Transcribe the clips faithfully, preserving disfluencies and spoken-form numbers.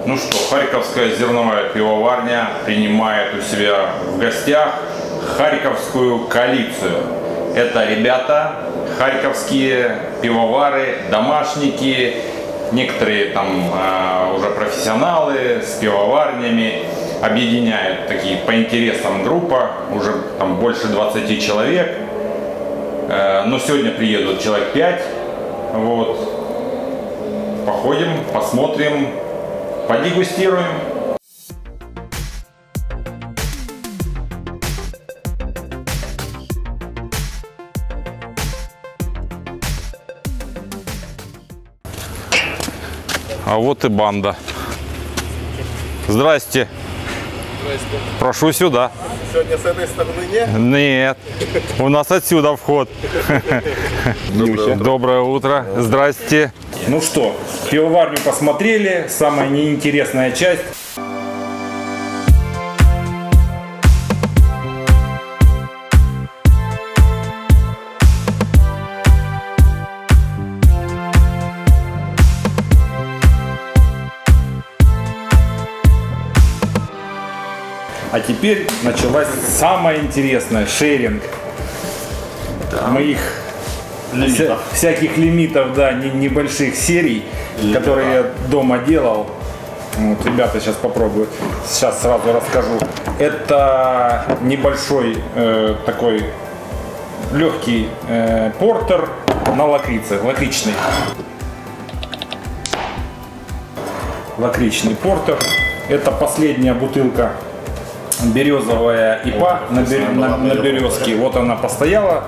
Ну что, Харьковская зерновая пивоварня принимает у себя в гостях Харьковскую коалицию. Это ребята, харьковские пивовары, домашники, некоторые там э, уже профессионалы с пивоварнями. Объединяют такие по интересам группа, уже там больше двадцати человек. Э, но сегодня приедут человек пять. Вот. Походим, посмотрим, подегустируем. А вот и банда. Здрасте. Здрасте. Прошу сюда. Сегодня с этой стороны нет? Нет. У нас отсюда вход. Доброе утро. Доброе утро. Здрасте. Ну что, пивоварню посмотрели. Самая неинтересная часть. А теперь началась самая интересная — шеринг. Да. Моих вся, всяких лимитов, да, не, небольших серий, Лимита. которые я дома делал. Вот, ребята сейчас попробуют. Сейчас сразу расскажу. Это небольшой э, такой легкий э, портер на лакрице, лакричный. Лакричный портер. Это последняя бутылка. Березовая ипа на, бер... на, на березке. Вот она постояла.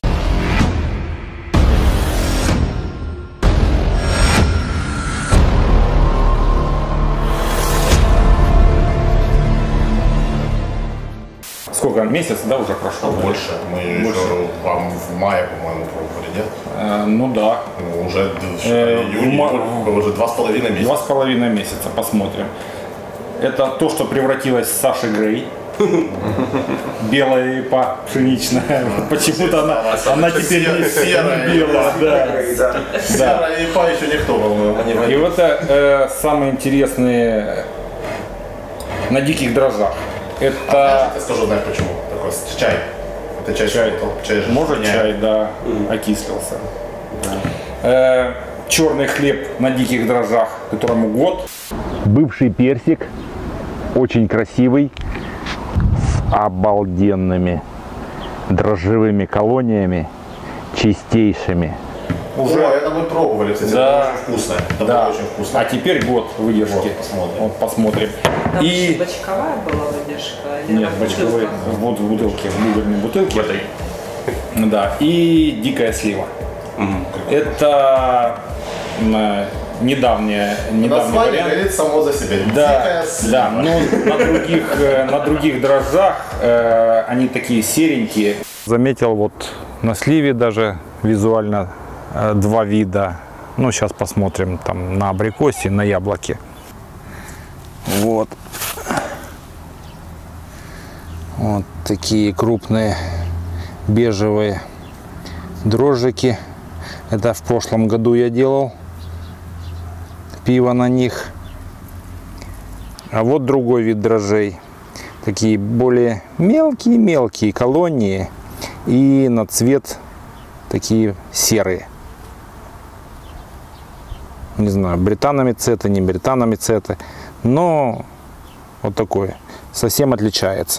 Сколько? Месяц, да, уже прошло? Больше. Мы Больше. еще вам в мае, по-моему, пробовали, нет? Э, ну да. Ну, уже э, июнь, ма... уже два с половиной месяца. Два с половиной месяца, посмотрим. Это то, что превратилось в Саши Грей. Белая ипа пшеничная. Почему-то она, она теперь не серая, белая. Да. Серая ипа еще никто волнует. И вот это э, самые интересные на диких дрожжах. Это. А, я скажу, знаешь почему? Такой чай. Это чай. Чай. чай Может не... чай, да, mm. окислился. Э, черный хлеб на диких дрожжах, которому год. Бывший персик, очень красивый, с обалденными дрожжевыми колониями, чистейшими. Уже О, это мы пробовали, кстати, да. это очень вкусно. Это да. очень вкусно. А теперь год выдержки. Вот, посмотрим. Вот, посмотрим. Там И... бочковая была выдержка? Нет, бочковая, вот в бутылке, в бугорной бутылке. В этой. Да, и дикая слива. Угу. Это э, недавняя, недавний вариант. Говорит само за себя. Да, да, но на других, на других дрожжах э, они такие серенькие. Заметил вот на сливе даже визуально э, два вида. Ну, сейчас посмотрим там на абрикосе, на яблоке. Вот. Вот такие крупные бежевые дрожжики. Это в прошлом году я делал пиво на них. А вот другой вид дрожжей. Такие более мелкие-мелкие колонии. И на цвет такие серые. Не знаю, британомицеты, не британомицеты. Но вот такое. Совсем отличается.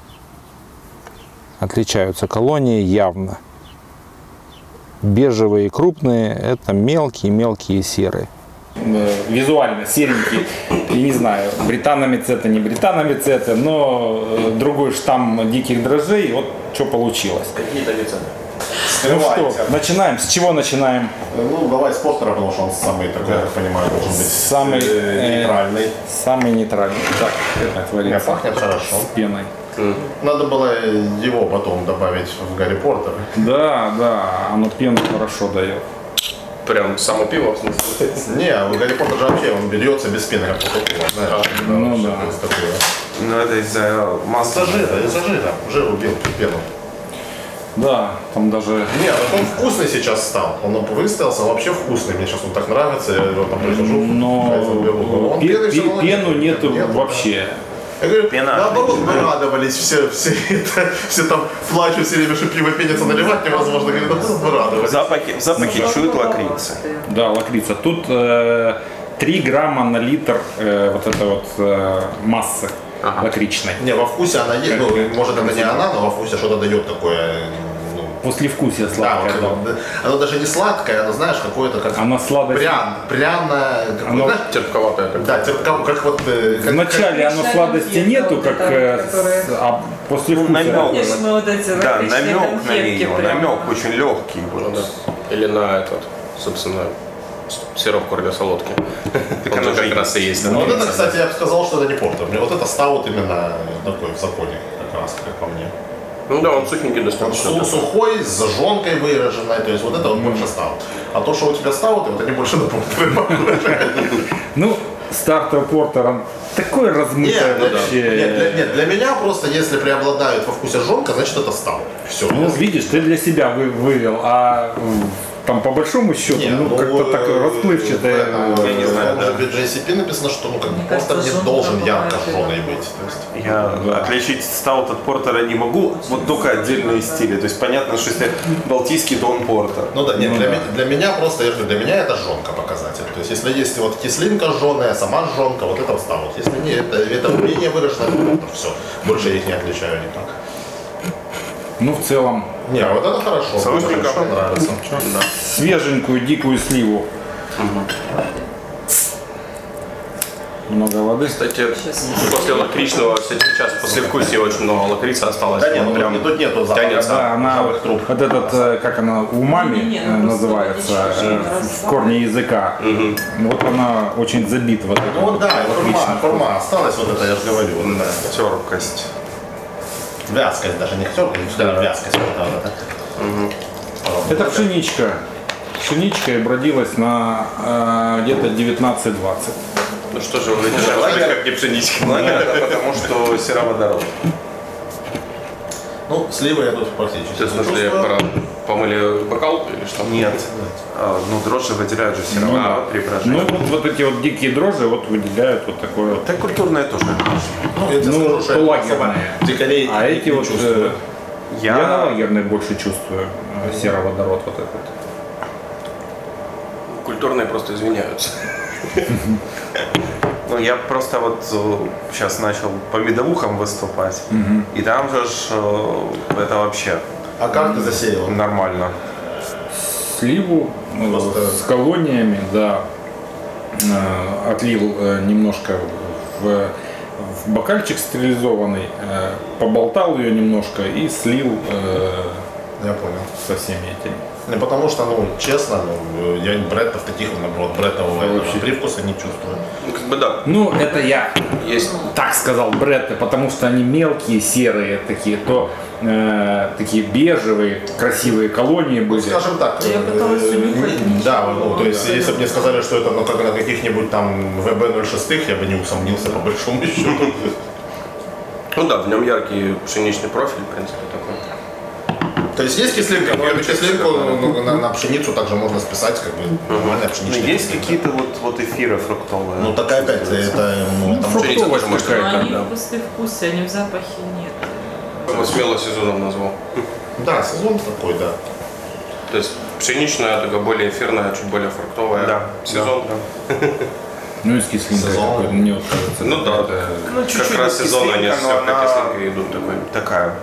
Отличаются колонии явно. Бежевые крупные, это мелкие-мелкие серые. Визуально серенькие, я не знаю, британомицеты, не британомицеты, но другой штамм диких дрожжей, вот что получилось. Какие-то мицеты. Ну что, начинаем. С чего начинаем? Ну, давай с портера, потому что он самый такой, я так понимаю, должен быть самый нейтральный. Самый нейтральный. Так, это творится. Пахнет хорошо. С пеной. Надо было его потом добавить в Гарри Поттер. Да, да, оно пену хорошо дает. Прям само пиво, в смысле? Не, в Гарри Поттер же вообще он берется без пены, как Кока-Кола, знаешь. Ну да. Ну это из-за масла. Из-за жира, из-за жира. Жир убил пену. Да, там даже... Не, вот он вкусный сейчас стал. Он выставился вообще вкусный. Мне сейчас он так нравится. Я его там прихожу. Но Он пе- пены всё пе- равно пену нету Нету, вообще. Я говорю, Пена наоборот, мы отличная. радовались все, все, это, все там плачут все время, что пиво пенится, наливать невозможно. Говорю, да мы В радовались. запахе, в запахе чуют лакрицы. Да, лакрица. Тут э, три грамма на литр э, вот это вот э, массы Ага. лакричной. Не, во вкусе она есть, ну, может это не она, но во вкусе что-то дает такое, ну, Послевкусие да, сладкое. вот, Да. оно даже не сладкое, оно, знаешь, какое-то как Она сладость. прян, пряное, какое, Оно- знаешь, Терпковатая как. да, терпко- как вот, э, как, Вначале оно Лакричная сладости конфета нету, вот как эта э, вот, которая- с- а послевкусие. намек. Помнишь, мы вот эти Да, лакричные намек на конфетки нее, прям? намек очень легкий. Ну Вот. да. Или на этот, собственно, с- сироп кардиосолодки. Так Он оно же же как есть. раз и есть. Ну, вот это, кстати, я бы сказал, что это не портер. Мне вот это стаут именно такой в законе, как раз, как по мне. Ну да, он сухенький Он достаточно. су- сухой, с зажженкой выраженной, то есть вот это вот больше стаут. А то, что у тебя стауты, вот они больше на портер. Ну, стартер портер, он такой размытый Нет, для- вообще. нет, для, нет, для меня просто, если преобладает во вкусе жонка, значит это стаут. Все. Ну, видишь, ты для себя вы, вывел, а м, там по большому счету, Не, ну, как-то так э, расплывчатое. в- Я не знаю, в да. том же джей си пи написано, что ну, как бы Мне портер кажется, не жонка должен ярко бывает, жженый да. быть. То есть, Я Да. отличить стаут от портера не могу, вот только отдельные стили. То есть понятно, что если балтийский, то он портер. ну да, нет, Ну для, да. ме- для меня просто, я говорю, для меня это жонка показатель. То есть если есть вот кислинка жженая, сама жонка, вот это стаут. Если не, это, это менее выражено, это портер. Все. Больше я их не отличаю никак. Ну, в целом, Не, вот это хорошо. Солененько. Хорошо, нравится. свеженькую дикую сливу. Много воды. Кстати, Сейчас. после лакричного сейчас послевкусия очень много лакрицы осталось. Да нет, Вот ну, прям тут нету запаха. тянется. Да, она вот, вот этот, э, как она, умами Не-не-не, э, ну, просто называется, водичка э, же в корне языка. Вот она очень забита вот Ну вот да, форма, форма осталась, вот это я же говорю. Вот, да. Терпкость. Вязкость даже, не терпкость, да. Вязкость. Вот, это. Это пшеничка. Пшеничка и бродилась на э, где-то девятнадцать-двадцать. Ну что же, вы начали как не пшеничка. Но это потому, что сероводород. Ну, сливы я тут практически То есть, в смысле, чувствую. про- помыли бокал или что? Нет. А, ну, дрожжи выделяют же сероводород при брожении. Ну вот, вот эти вот дикие дрожжи вот выделяют вот такое вот. Так культурное тоже. Ну, я тебе Ну, скажу, что я лагерные. особо дикарей А не эти вот, чувствую. э, я, на Я, лагерной больше чувствую э, сероводород вот этот. Культурные просто извиняются. ну, я просто вот сейчас начал по медовухам выступать. И там же ж, э, это вообще А как ты засеял? нормально. Сливу э, Просто- с колониями, да, э, отлил э, немножко в, в бокальчик стерилизованный, э, поболтал ее немножко и слил э, Я понял. со всеми этими. Не потому что, ну, честно, ну, я бреттов таких, наоборот, бреттового этого Вообще. привкуса не чувствую. Ну, как бы да, Ну, это я есть. так сказал Бретты, потому что они мелкие, серые такие, то э, такие бежевые, красивые колонии Ну, были. скажем так, Я э, пыталась унюхать. не- да, ну, то есть, если бы мне сказали, что это ну, как на каких-нибудь там вэ бэ ноль шесть, я бы не усомнился по большому счету. Ну да, в нем яркий пшеничный профиль, в принципе, такой. То есть есть кислинка, но Я эту бы честно кислинку сказал, ну, на, на пшеницу также можно списать, как бы нормальная Ну, пшеничная есть кислинка. какие-то вот, вот эфиры фруктовые. Ну такая опять, это, ну, там Пшеница Фруктовость тоже может Но какая-то, они да. в послевкусии, они в запахе нет. Его смело сезоном назвал. да, сезон такой, да. То есть пшеничная, такая более эфирная, чуть более фруктовая. Да, Сезон. да, Ну и с кислинкой Сезон. такой, мне вот кажется. Ну да, это- Ну, как чуть-чуть раз вот сезон они кислинка, с но легкой она кислинкой идут такой. такая.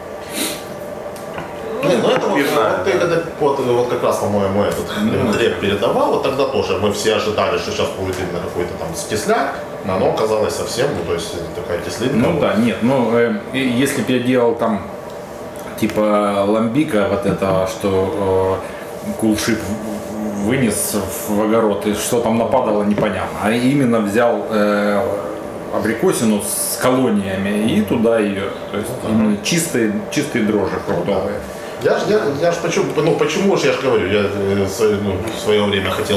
Не, ну это вот, Пивная, вот ты да. когда вот, вот как раз, по-моему, этот треп передавал, вот тогда тоже мы все ожидали, что сейчас будет именно какой-то там скисляк, но оно оказалось совсем, ну то есть такая кислинка. Ну да, нет, ну э, и если бы я делал там типа ламбика вот это, что э, кулшип вынес в огород и что там нападало, непонятно. А именно взял э, абрикосину с колониями и туда ее, то есть именно чистые, чистые дрожжи фруктовые. Я ж, я, я ж почему, ну почему же я же говорю, я э, свое, ну, в свое время хотел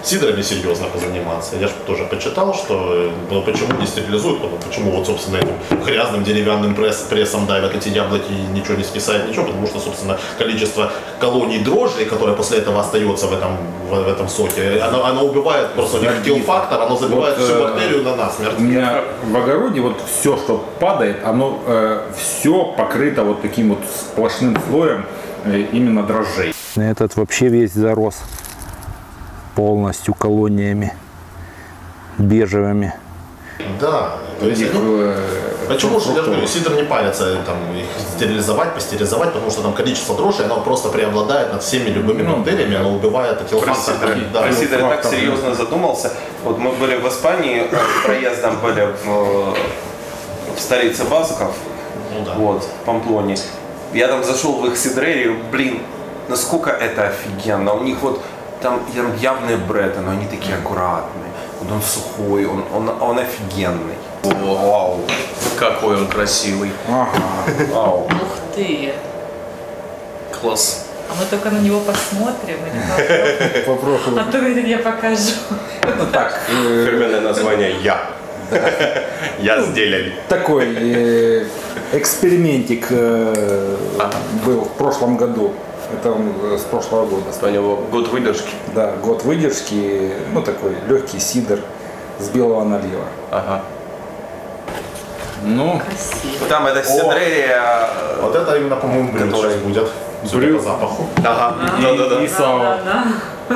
сидрами серьезно позаниматься. Я же тоже почитал, что ну, почему не стерилизуют, ну, почему вот, собственно, этим грязным деревянным пресс, прессом давят эти яблоки и ничего не скисает, ничего, потому что, собственно, количество колоний дрожжей, которое после этого остается в этом, в, в этом соке, оно, оно убивает просто килл-фактор, оно забивает Вот, всю э, бактерию на насмерть. У меня в огороде вот все, что падает, оно э, все покрыто вот таким вот сплошным слоем э, именно дрожжей. Этот вообще весь зарос полностью колониями бежевыми. Да, то есть, Их, ну, э, почему же, я же фруктов. говорю, сидр не парится там, их стерилизовать, пастеризовать, потому что там количество дрожжей, оно просто преобладает над всеми любыми Ну, бактериями, оно убивает эти Про факторы. сидр, Да, про ну, сидр я так фактор, серьезно задумался. Вот мы были в Испании, э, проездом были в, в столице Басков, ну да. вот, в Памплоне. Я там зашел в их сидрерию, блин, насколько это офигенно. У них вот там явные бреты, но они такие аккуратные. Вот он сухой, он, он, он офигенный. Вау, какой он красивый. Ага. Вау. Ух ты. Класс. А мы только на него посмотрим или как? Попробуй. А то говорит, я покажу. Ну так, э, Фирменное название «Я». Я сделал. такой э, экспериментик э, был в прошлом году. Это он э, с прошлого года. У него год выдержки. Да, год выдержки, ну такой легкий сидр с белого налива. Ага. Ну, Красиво. Там это сидрерия. Вот это именно, по-моему, блин, Который- сейчас будет, судя Блин. по запаху. Ага. Да-да-да. и сало. Да, да,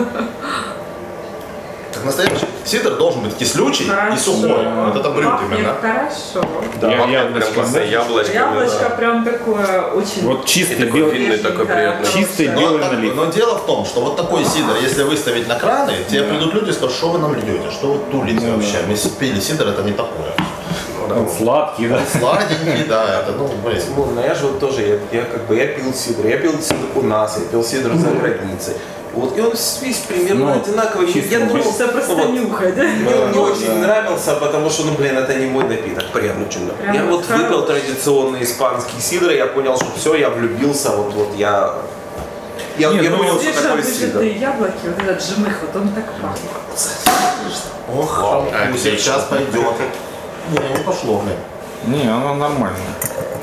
Так настоящий сидр должен быть кислючий да. и сухой. Вот это брют Пахнет именно. хорошо. Да, Я- пахнет прям яблочко, классно. да? Яблочко. Яблочко прям такое очень... Вот чистый И такой белый, винный, такой приятный. чистый Да. Но, белый так- налив. но дело в том, что вот такой сидр, если выставить на краны, тебе придут люди и скажут, что вы нам льете, что вы тулите Ну, вообще. Мы пили сидр, это не такое. Он сладкий, да? Сладенький, да, это, ну, блин. Ну, но я же вот тоже, я, я как бы, я пил сидр, я пил сидр у нас, я пил сидр за границей. Вот, и он весь примерно Ну, одинаковый. чисто Я думал, Хочется просто ну, вот, нюхать, да? мне он не очень нравился, потому что, ну, блин, это не мой напиток. Приятно очень, да. Прям Я вот хороший. выпил традиционный испанский сидр, и я понял, что все, я влюбился, вот, вот я... Я, Не, я ну, понял, что Свежие такое сидр. выжатые яблоки, вот этот жмых, вот он так пахнет. Ох, Вау, пусть отлично. сейчас пойдет. Не, не пошло, блин. Не, оно нормально.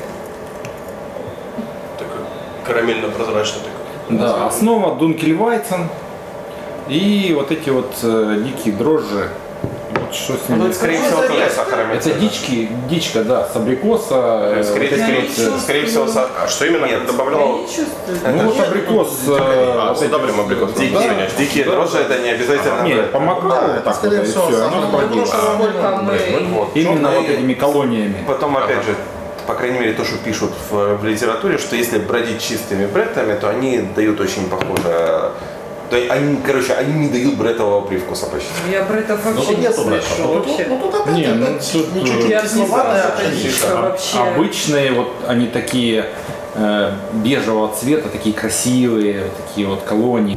Такой карамельно-прозрачный такой. Да, основа Дункельвайцен и вот эти вот э, дикие дрожжи. Вот что с Ну, ними. это, скорее всего, тоже сахаром. Это дички, дичка, да, с абрикоса. э, Скорее, вот эти скорее, вот, э, скорее всего, сахар. А что именно Нет, добавлял? Я не чувствую. Ну вот абрикос. э, А, вот с эти удобрем вот, абрикос. да, Дикие, да. дикие дрожжи, это не обязательно. Не, брать. помогало Да, вот это, так вот, скорее и всего, все, оно сахар. сбродило. Сколько мы... Вот. Именно Ну, вот и этими колониями. Потом, опять же, по крайней мере, то, что пишут в, в литературе, что если бродить чистыми бреттами, то они дают очень похоже... То есть они, короче, они не дают бреттового привкуса почти. Я бретов Ну вообще тут не нету брэда. слышу. Ну, тут- Вообще. ну, тут опять Не, это ну, чуть- тут, не э, чуть-чуть Я не кисловатая знаю, пшеничка. это вообще. Обычные вот они такие э, бежевого цвета, такие красивые, вот такие вот колонии.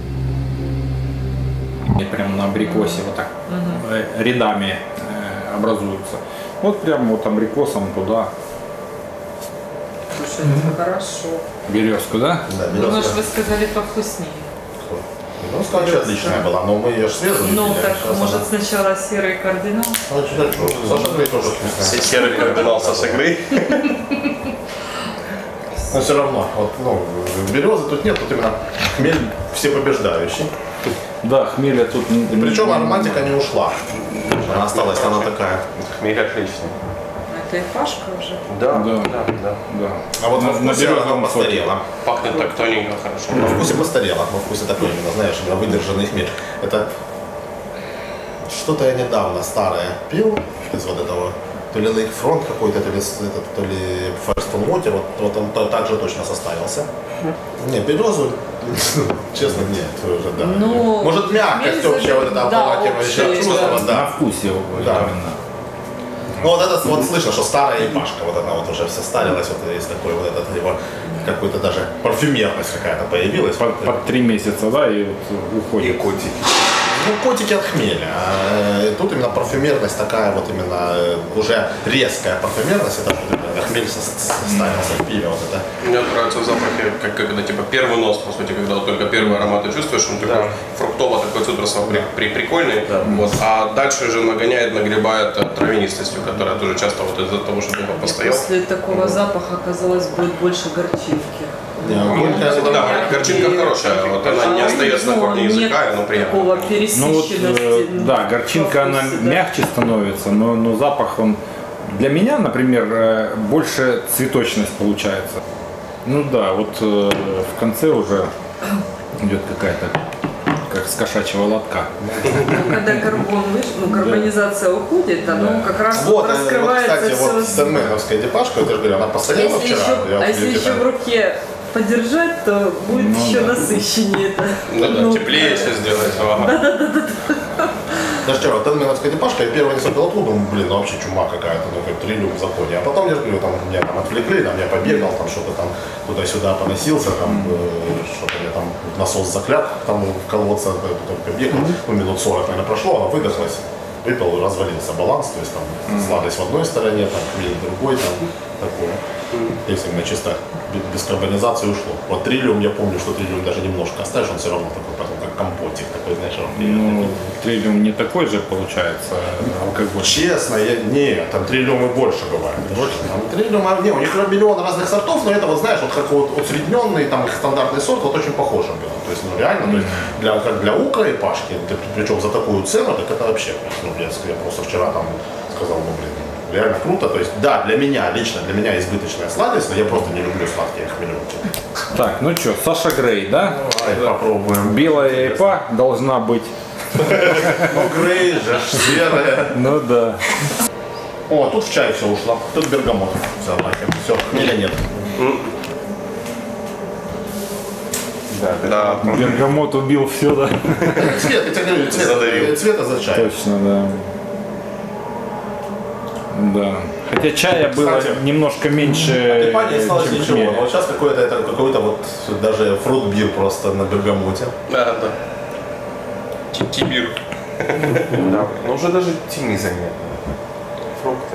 И прям на абрикосе вот так э, рядами э, образуются. Вот прям вот абрикосом туда Слушай, это хорошо. березку, да? Да, Ну, березка. может, вы сказали повкуснее. Ну, скажи, отличная была, но мы ее же свежую Ну, видели. так, Сейчас может, она- сначала серый кардинал? Ну, читать, что Саша говорит, тоже вкусная. Серый кардинал со игры. Но все равно, вот, ну, березы тут нет, тут именно хмель всепобеждающий. Да, хмеля тут. И причем ароматика не ушла. Она осталась, она такая. Хмель отличный. Это и Пашка уже. Да, Да. да, да. Да. А вот На- во на вкусе она березовом соке. постарела. Пахнет так тоненько, хорошо. Во вкусе постарела, во вкусе такой именно, знаешь, именно выдержанный хмель. Это что-то я недавно старое пил из вот этого, то ли Lakefront какой-то, то ли, с- этот, то ли First on Water, вот, вот он то- также точно составился. Не, березу, честно, нет, уже, да. Ну, Может, мягкость хмель общая, вот это да, обволакивающее общая, чувство, да. На да. вкусе Да. именно. Ну вот это вот слышно, что старая ипашка, вот она вот уже вся старилась, вот есть такой вот этот его какой-то даже парфюмерность какая-то появилась. Под, под три месяца, да, и вот уходит. котики. Ну, котики от хмеля. А тут именно парфюмерность такая вот именно уже резкая парфюмерность. Это что хмель составился в пиве. Вот это. Мне нравится в запахе, как, когда типа первый нос, по сути, когда вот только первый аромат ты чувствуешь, он такой Да. фруктово, такой цитрусово при, при, прикольный. Да. Вот. А дальше уже нагоняет, нагребает травянистостью, которая тоже часто вот из-за того, что долго постоял. После такого запаха, казалось, будет больше горчинки. Не, Ну, горькая, кстати, да, яркий. горчинка хорошая, вот она не остается на корне Ну, языка, нет но приятно. такого Ну вот, пересыщенности. э, да, горчинка, она вкусе, да. мягче становится, но, но запах, он для меня, например, э, больше цветочность получается. Ну да, вот э, в конце уже идет какая-то, как с кошачьего лотка. Ну, когда карбон выш- ну, карбонизация уходит, оно Да. как раз Вот, вот э, вот, раскрывается кстати, все. вот стенменовская депашка, я же говорю, она постоянно Если вчера. еще, я а вот если её еще читаю. в руке подержать, то будет Ну еще да. насыщеннее это. Ну да, теплее все сделать. Ага. Даже вчера, тенменовская депашка, я первый не смотрел, думаю, блин, ну вообще чума какая-то, ну как триллиум в законе. А потом, я же говорю, там меня там отвлекли, там я побегал, там что-то там туда-сюда поносился, там э, что-то мне там насос заклят, там в колодце, э, только бегал, ну минут сорок, наверное, прошло, она выдохлась. Выпил, развалился баланс, то есть там сладость в одной стороне, там хмель в другой, там такое. Если именно чисто без карбонизации ушло. Вот триллиум, я помню, что триллиум даже немножко оставишь, он все равно такой, потом как компотик, такой, знаешь, он приятный. Ну, триллиум не такой же получается алкоголь. Честно, я, не, там триллиум и больше бывает. Больше? Там триллиум, а, не, у них миллион разных сортов, но это вот знаешь, вот как вот усредненный, там их стандартный сорт, вот очень похож он был. То есть, ну реально, то есть для, как для Укра и Пашки, причем за такую цену, так это вообще, ну, я, я просто вчера там сказал, ну блин, реально круто. То есть, да, для меня, лично для меня избыточная сладость, но я просто не люблю сладкие хмелевки. Так, ну что, Саша Грей, да? Давай попробуем. Белая ипа должна быть. Ну, Грей же, серая. Ну да. О, тут в чай все ушло. Тут бергамот. Все, все, хмеля нет. Да, Да. Бергамот убил все, да? Цвет, я тебе говорю, цвет, Задавил. цвета за чай. Точно, да. Да. Хотя чая было Кстати, немножко меньше, Ипа не осталось чем ничего. хмеля. Но вот сейчас какой-то это какой-то вот даже фрут-бир просто на бергамоте. Да, да. Ки- Кибир. да. Но уже даже тени заметны. Фрукты.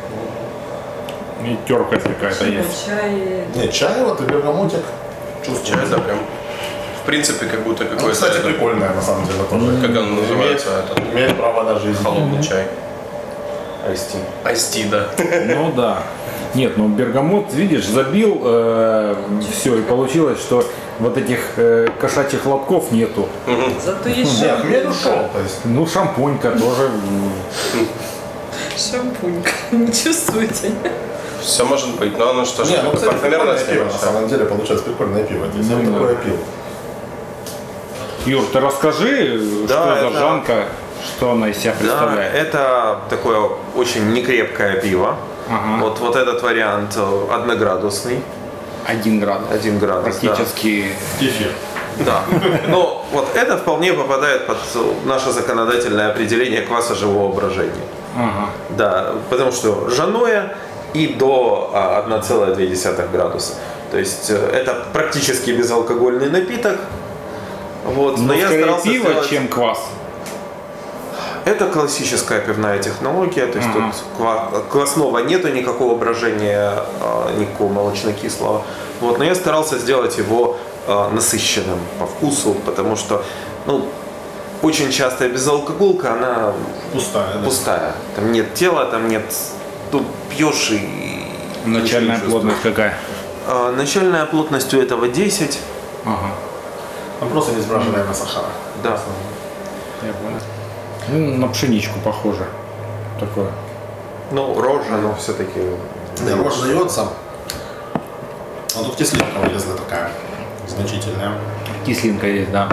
И теркость какая-то есть. Чай. Не, чай вот и бергамотик. Чай, Чувствую. да, прям. В принципе, как будто Ну, какой-то. кстати, это- прикольная на самом деле тоже. Как он называется, этот Имеет право на жизнь. холодный чай. Айсти. Айсти, да. Ну да. Нет, ну бергамот, видишь, забил все, и получилось, что вот этих э, кошачьих лотков нету. Зато есть Не, хмель шампунька. ушел. То есть, Ну, шампунька тоже. Шампунька. Не чувствуете? Все может быть, но оно что ж, не, ну, кстати, прикольное парфюмерность, пиво, на конечно. самом деле, получается прикольное пиво. То есть, Ну, я да. такое пил. Юр, ты расскажи, Да, что за это- жанка, что она из себя Да, представляет. это такое очень некрепкое пиво. Ага. Вот, вот этот вариант э, одноградусный, Один градус. один градус. Практически. Кефир. Да. да. Но вот это вполне попадает под наше законодательное определение кваса живого брожения. Ага. Да, потому что ржаное и до а, одна целая две десятых градуса. То есть э, это практически безалкогольный напиток. Вот. Но, Но я скорее старался пиво, сделать- чем квас. Это классическая пивная технология, то есть Ага. тут ква- квасного нету, никакого брожения, а, никакого молочно-кислого. Вот, но я старался сделать его а, насыщенным по вкусу, потому что ну, очень частая безалкоголка, она Пустая, да. пустая. Там нет тела, там нет... Тут пьешь и... Начальная ничего не плотность чувствуешь. какая? А, начальная плотность у этого десять. Ага. Там просто не сбраженная на сахара. Да. Я понял. Ну, на пшеничку похоже. Такое. Ну, рожа, но все-таки... Не, рожь дается. А тут кислинка вылезла такая. Значительная. Кислинка есть, да.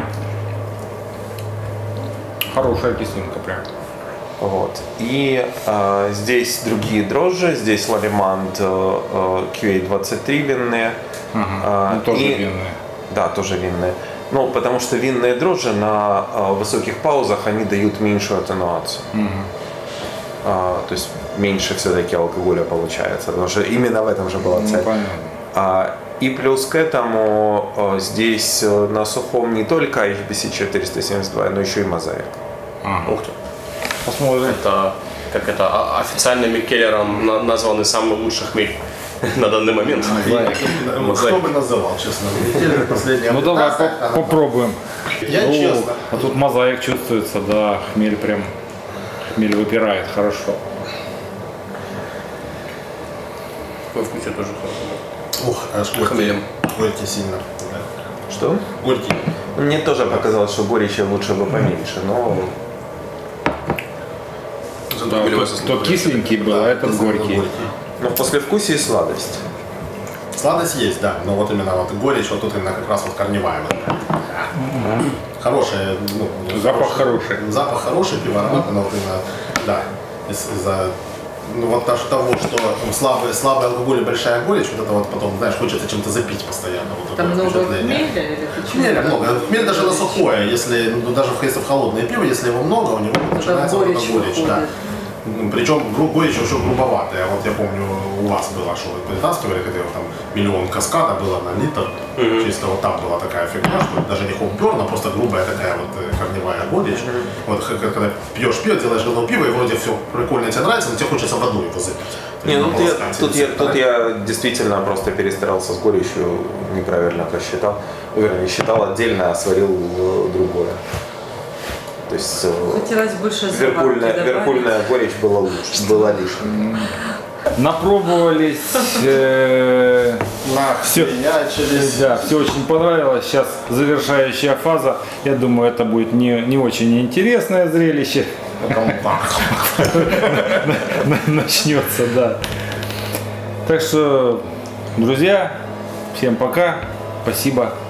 Хорошая кислинка прям. Вот. И э, здесь другие дрожжи, здесь Лалимант э, э, кью эй двадцать три винные. Ага. А, Ну, тоже и- винные. Да, тоже винные. Ну, потому что винные дрожжи на э, высоких паузах, они дают меньшую атенуацию. А, то есть меньше все-таки алкоголя получается, потому что именно в этом же была Ну, цель. понятно. А, и плюс к этому э, здесь э, на сухом не только эйч би си четыреста семьдесят два, но еще и мозаик. Ух ты. Посмотрим. Это, как это, а- официальным келлером на- названный самый лучший хмель на данный момент. Кто бы называл, честно. Неделя последняя. Ну давай по- попробуем. Я О, честно. а тут мозаик чувствуется, да, хмель прям, хмель выпирает хорошо. По вкусу тоже хорошо. Ух, аж горький. Хмелем. Горький сильно. Что? Горький. Мне тоже показалось, что горечи лучше бы поменьше, но Зато Да, хмелевая то, сосна. то кисленький был, а этот горький. но в послевкусии сладость. Сладость есть, да, но вот именно вот горечь, вот тут именно как раз вот корневая. Вот. Хорошая, ну, Запах хороший. Запах хороший, пиво ароматное, но вот именно, да, из- из-за ну, вот даже того, что там, слабый, слабый алкоголь и большая горечь, вот это вот потом, знаешь, хочется чем-то запить постоянно. Вот Там такое много впечатление. хмеля или почему? Хмеля много. Хмель даже на сухое, если, ну, даже в, если в холодное пиво, если его много, у него начинается вот горечь эта горечь, да. выходит. Ну, Причем гру- горечь еще грубоватая. Вот я помню, у вас было, что вы притаскивали, когда его там миллион каскада было на литр. Чисто вот там была такая фигня, что даже не хоум-берн, а просто грубая такая вот э, корневая горечь. Вот х- х- когда пьешь пиво, делаешь говно пиво, и вроде все прикольно тебе нравится, но тебе хочется водой его запить. Не, ну тут я, Наполоскать тут, или я, всё, тут да? я действительно просто перестарался с горечью, неправильно посчитал. Вернее, не считал отдельно, а сварил э, другое. То есть э, Хотелось больше запахи верхульная, добавить. верхульная горечь была лучше, была лишней. Напробовались, э, все, Нахренячились. да, все очень понравилось. Сейчас завершающая фаза. Я думаю, это будет не, не очень интересное зрелище. Потом так. Начнется, да. Так что, друзья, всем пока. Спасибо.